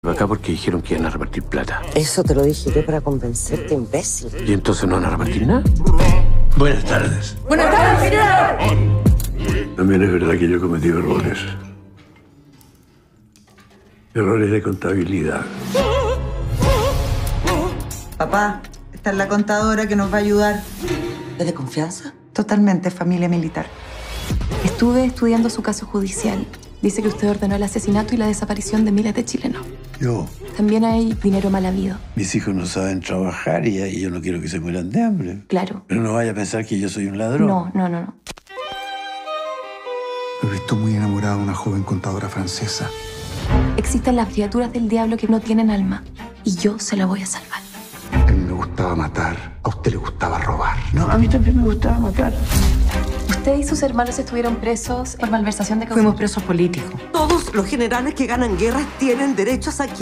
Acá porque dijeron que iban a repartir plata. Eso te lo dije yo para convencerte, imbécil. ¿Y entonces no van a repartir nada? Buenas tardes. ¡Buenas tardes, señor! También es verdad que yo he cometido errores. Errores de contabilidad. Papá, esta es la contadora que nos va a ayudar. ¿Es de confianza? Totalmente, familia militar. Estuve estudiando su caso judicial. Dice que usted ordenó el asesinato y la desaparición de miles de chilenos. Yo, También hay dinero mal habido. mis hijos no saben trabajar y yo no quiero que se mueran de hambre. Claro. Pero no vaya a pensar que yo soy un ladrón. No. Me he visto muy enamorado de una joven contadora francesa. Existen las criaturas del diablo que no tienen alma. Y yo se la voy a salvar. A mí me gustaba matar, a usted le gustaba robar. No, a mí también me gustaba matar. Usted y sus hermanos estuvieron presos por malversación de causas. Fuimos presos políticos. Todos los generales que ganan guerras tienen derechos aquí.